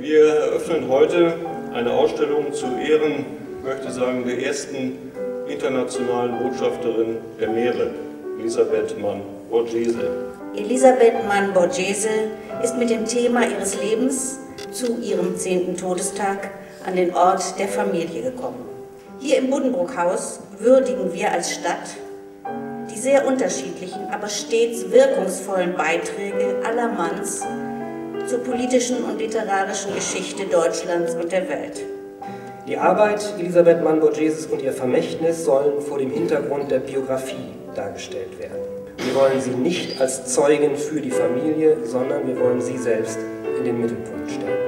Wir eröffnen heute eine Ausstellung zu Ehren, ich möchte sagen, der ersten internationalen Botschafterin der Meere, Elisabeth Mann-Borghese. Elisabeth Mann-Borghese ist mit dem Thema ihres Lebens zu ihrem 10. Todestag an den Ort der Familie gekommen. Hier im Buddenbrook-Haus würdigen wir als Stadt die sehr unterschiedlichen, aber stets wirkungsvollen Beiträge aller Manns zur politischen und literarischen Geschichte Deutschlands und der Welt. Die Arbeit Elisabeth Mann-Borgheses und ihr Vermächtnis sollen vor dem Hintergrund der Biografie dargestellt werden. Wir wollen sie nicht als Zeugin für die Familie, sondern wir wollen sie selbst in den Mittelpunkt stellen.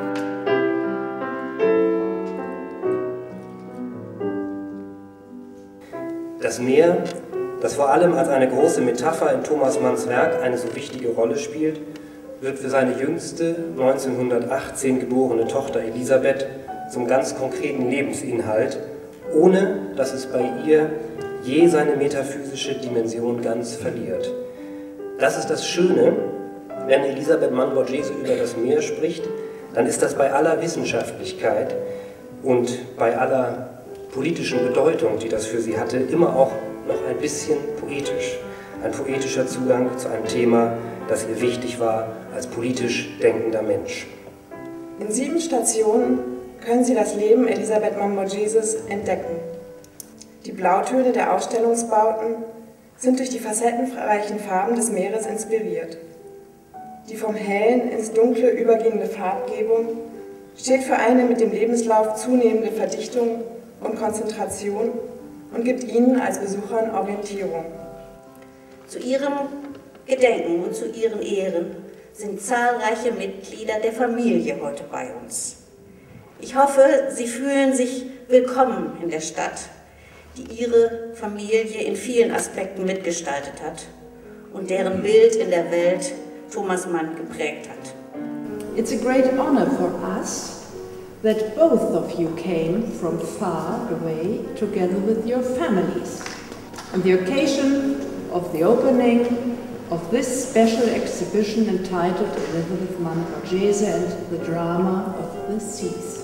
Das Meer, das vor allem als eine große Metapher in Thomas Manns Werk eine so wichtige Rolle spielt, wird für seine jüngste, 1918 geborene Tochter Elisabeth zum ganz konkreten Lebensinhalt, ohne dass es bei ihr je seine metaphysische Dimension ganz verliert. Das ist das Schöne, wenn Elisabeth Mann-Borghese über das Meer spricht, dann ist das bei aller Wissenschaftlichkeit und bei aller politischen Bedeutung, die das für sie hatte, immer auch noch ein bisschen poetisch. Ein poetischer Zugang zu einem Thema, das ihr wichtig war als politisch denkender Mensch. In 7 Stationen können Sie das Leben Elisabeth Mann-Borgheses entdecken. Die Blautöne der Ausstellungsbauten sind durch die facettenreichen Farben des Meeres inspiriert. Die vom Hellen ins Dunkle übergehende Farbgebung steht für eine mit dem Lebenslauf zunehmende Verdichtung und Konzentration und gibt Ihnen als Besuchern Orientierung. Zu ihrem Gedenken und zu ihren Ehren sind zahlreiche Mitglieder der Familie heute bei uns. Ich hoffe, Sie fühlen sich willkommen in der Stadt, die ihre Familie in vielen Aspekten mitgestaltet hat und deren Bild in der Welt Thomas Mann geprägt hat. It's a great honor for us that both of you came from far away together with your families on the occasion of the opening of this special exhibition entitled Elisabeth Mann-Borghese and the Drama of the Seas.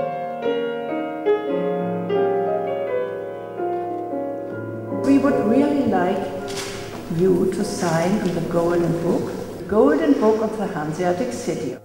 We would really like you to sign on the Golden Book of the Hanseatic City.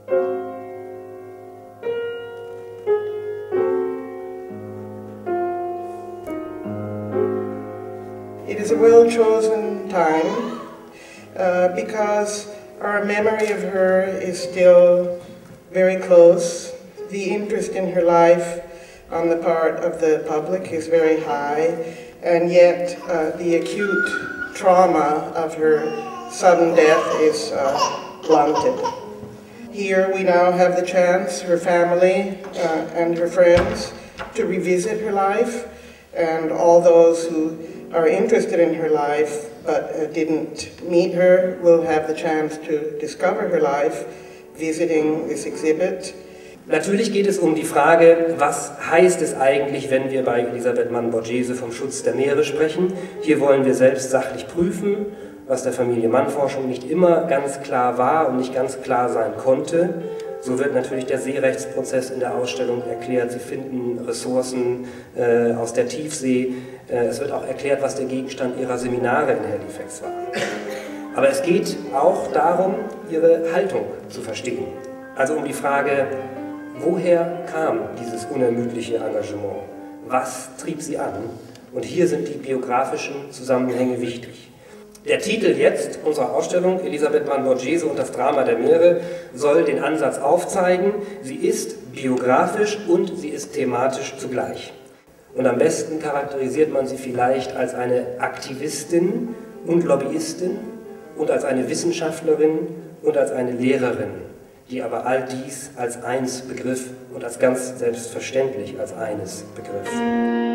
It is a well-chosen time because our memory of her is still very close. The interest in her life on the part of the public is very high, and yet the acute trauma of her sudden death is blunted. Here we now have the chance, her family and her friends, to revisit her life, and all those who are interested in her life but didn't meet her will have the chance to discover her life visiting this exhibit. Natürlich geht es um die Frage, was heißt es eigentlich, wenn wir bei Elisabeth Mann-Borghese vom Schutz der Meere sprechen. Hier wollen wir selbst sachlich prüfen, was der Familie Mann-Forschung nicht immer ganz klar war und nicht ganz klar sein konnte. So wird natürlich der Seerechtsprozess in der Ausstellung erklärt. Sie finden Ressourcen aus der Tiefsee. Es wird auch erklärt, was der Gegenstand ihrer Seminare in Halifax war. Aber es geht auch darum, ihre Haltung zu verstehen. Also um die Frage, woher kam dieses unermüdliche Engagement? Was trieb sie an? Und hier sind die biografischen Zusammenhänge wichtig. Der Titel jetzt unserer Ausstellung, Elisabeth Mann-Borghese und das Drama der Meere, soll den Ansatz aufzeigen. Sie ist biografisch und sie ist thematisch zugleich. Und am besten charakterisiert man sie vielleicht als eine Aktivistin und Lobbyistin und als eine Wissenschaftlerin und als eine Lehrerin, die aber all dies als eins begriff und als ganz selbstverständlich als eines begriff.